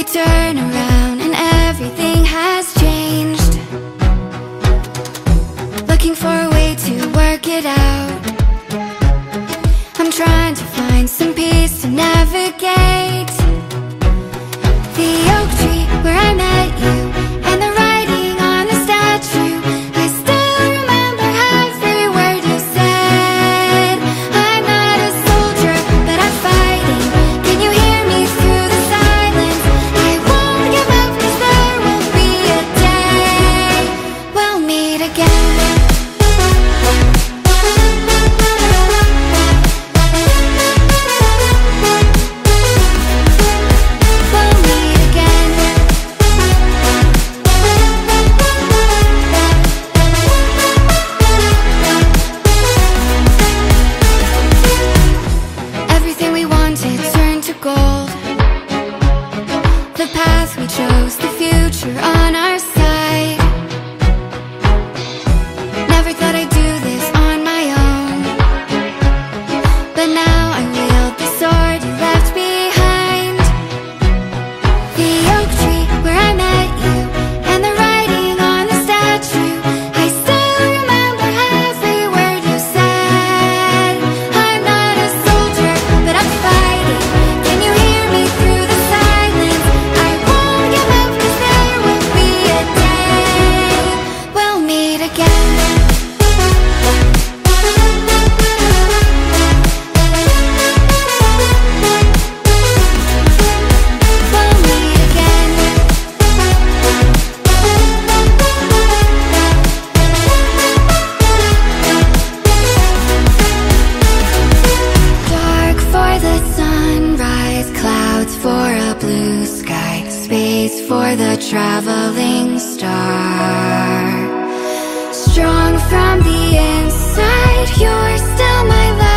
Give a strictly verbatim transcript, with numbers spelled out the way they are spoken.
turn around and everything has changed. Looking for a way to work it out. I'm trying to find some peace to navigate. The oak tree where I met you, and the writing on the statue, I still remember every word you said. I'm not a soldier, but I'm fighting. Can you hear me through the silence? I won't give up, 'cause there will be a day we'll meet again. For the traveling star, strong from the inside, you're still my love.